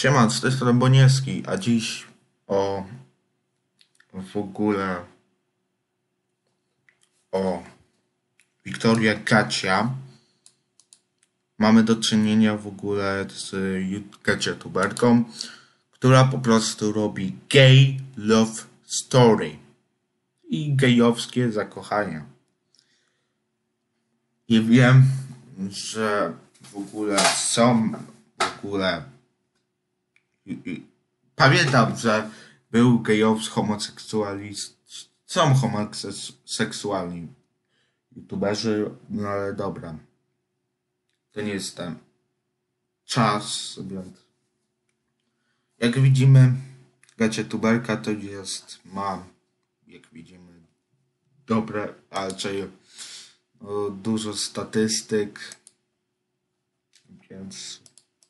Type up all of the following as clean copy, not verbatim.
Siema, z tej strony Boniewski, a dziś o w ogóle o Wiktoria Gacia. Mamy do czynienia w ogóle z gadżetuberką, która po prostu robi gay love story i gejowskie zakochania. I wiem, że w ogóle są pamiętam, że był są homoseksualni youtuberzy, no ale dobra. To nie jest ten czas, więc jak widzimy, gadżetuberka to jak widzimy, dobre, ale raczej dużo statystyk, więc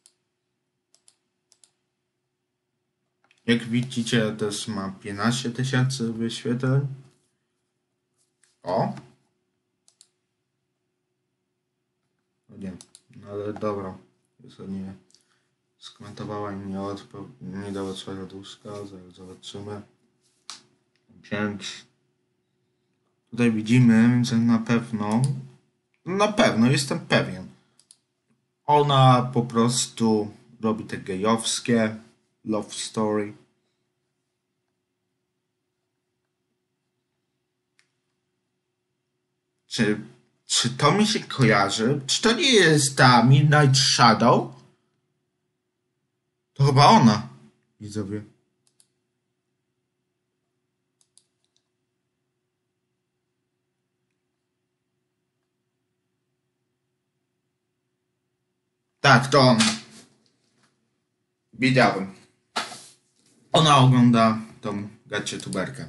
jak widzicie, też ma 15 000 wyświetleń. O! No nie, no ale dobra. Jeszcze nie skomentowała i nie dała serduszka. Zaraz zobaczymy. Więc tutaj widzimy, że na pewno jestem pewien. Ona po prostu robi te gejowskie love story. Czy to mi się kojarzy? Czy to nie jest ta Midnight Shadow? To chyba ona, widzowie. Tak, to ona. Wiedziałem. Ona ogląda tą gadżetuberkę.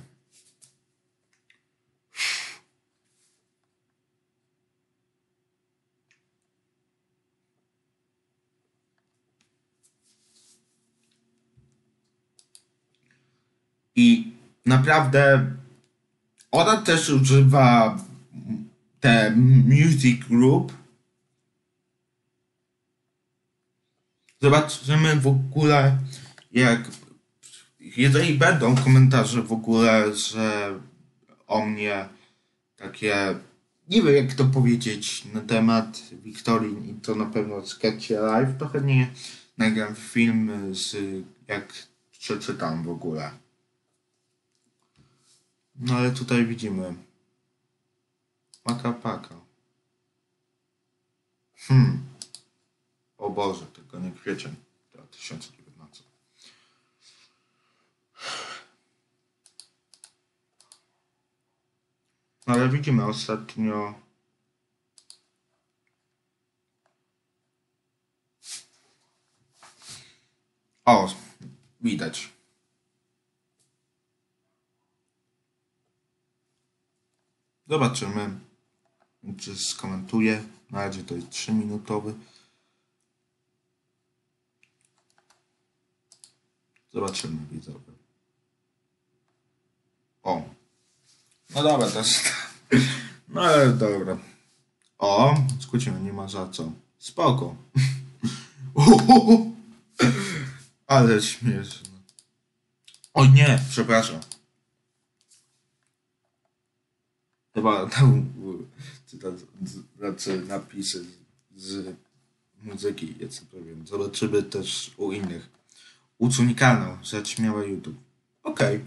I naprawdę ona też używa te music group. Zobaczymy w ogóle, jeżeli będą komentarze w ogóle, że o mnie takie, nie wiem jak to powiedzieć na temat Wiktorii, i to na pewno Sketchy Live, to chętnie nagram film jak przeczytam w ogóle. No ale tutaj widzimy paka. O Boże, tego nie kwiecień 2019. No ale widzimy ostatnio widać. Zobaczymy, czy skomentuję. Na razie to jest 3-minutowy. Zobaczymy, widzowie. O. No dobra, to jest... No ale dobra. O, skrócimy, nie ma za co. Spoko. Ale śmieszne. O nie, przepraszam. Chyba tam cytat, znaczy napisy z muzyki, jestem pewien. Zobaczymy też u innych. Usuń kanał, zaćmiała YouTube. Okej.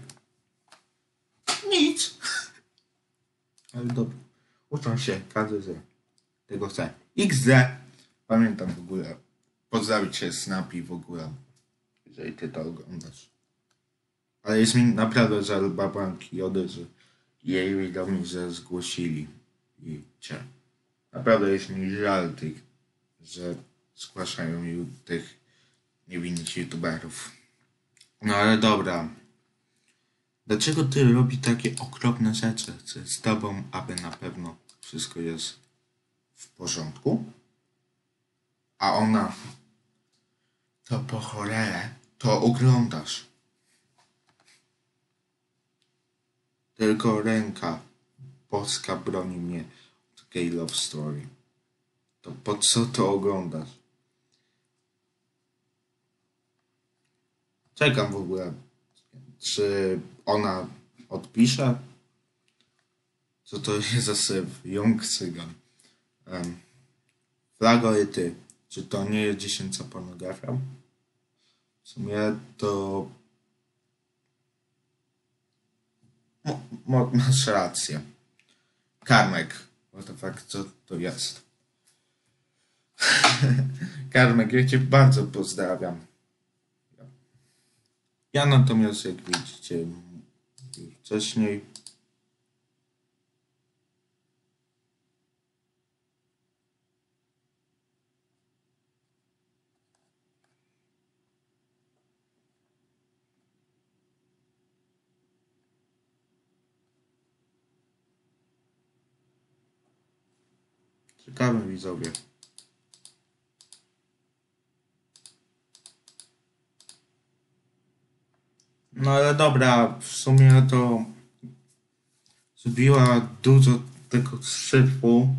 Nic. Ale dobra. Uczą się, każdy tego chce. XD. Pamiętam w ogóle. Pozdrowić się Snappy w ogóle. Jeżeli ty to oglądasz. Ale jest mi naprawdę żal babanki Jody, że jej wiadomi, że zgłosili cię. Naprawdę jest mi żal tych, że zgłaszają tych niewinnych youtuberów. No ale dobra. Dlaczego ty robi takie okropne rzeczy? Chcę z tobą, aby na pewno wszystko jest w porządku? A ona to po cholerę to oglądasz. Tylko ręka boska broni mnie od gay love story. To po co to oglądasz? Czekam w ogóle, czy ona odpisze. Co to jest za syf? Young Cygan. Flagoryty. Czy to nie jest dziecięca pornografia? W sumie to... Masz rację. Karmek. What the fuck, co to jest? Karmek, ja cię bardzo pozdrawiam. Ja natomiast, jak widzicie, już wcześniej czekamy, widzowie. No ale dobra, w sumie to zrobiła dużo tego syfu.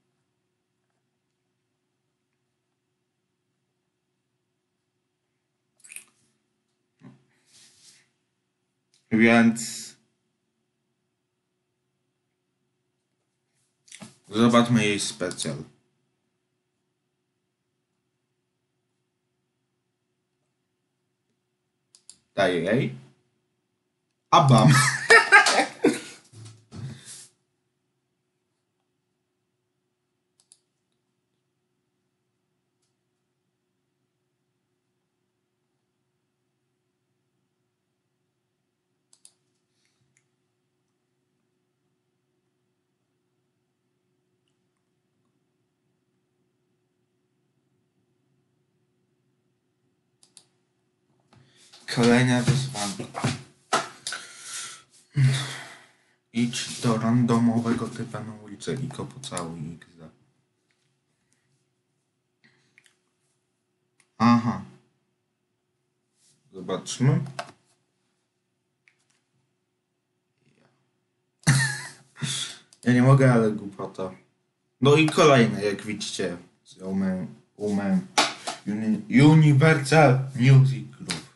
Więc zobaczmy jej specjal. Daję jej. A bam. Kolejna wyzwanka. Idź do randomowego typa na ulicę i go pocałuj XD. Aha. Zobaczmy. Ja nie mogę, ale głupota. No i kolejne, jak widzicie, z Universal Music Group.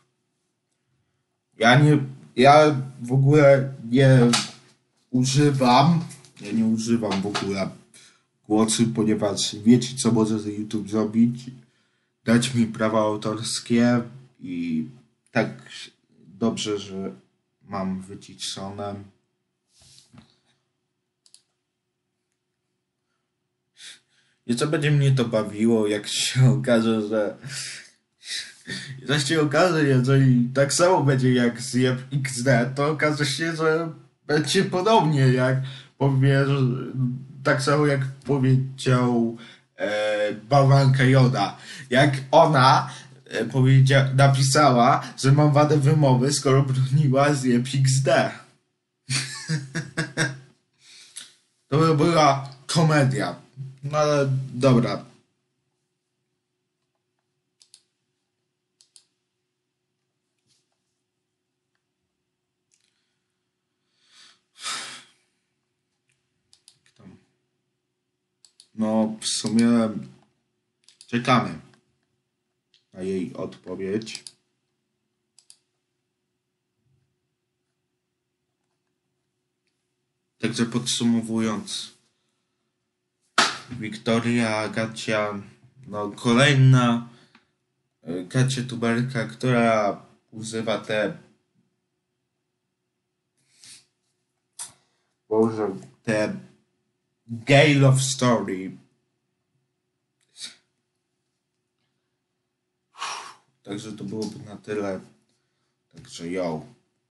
Ja w ogóle nie używam w ogóle głosu, ponieważ wiecie, co może z YouTube zrobić. Dać mi prawa autorskie i tak dobrze, że mam wyciszone. I co będzie mnie to bawiło, jak się okaże, że... jeżeli tak samo będzie jak z XD, to okaże się, że będzie podobnie, jak powie, tak samo jak powiedział bałwanka Joda. Jak ona napisała, że mam wadę wymowy, skoro broniła z XD. To by była komedia. No ale dobra. No w sumie czekamy na jej odpowiedź. Także podsumowując, Wiktoria Gacia, no kolejna tuberka, która używa te gay love story. Także to byłoby na tyle. Także yo.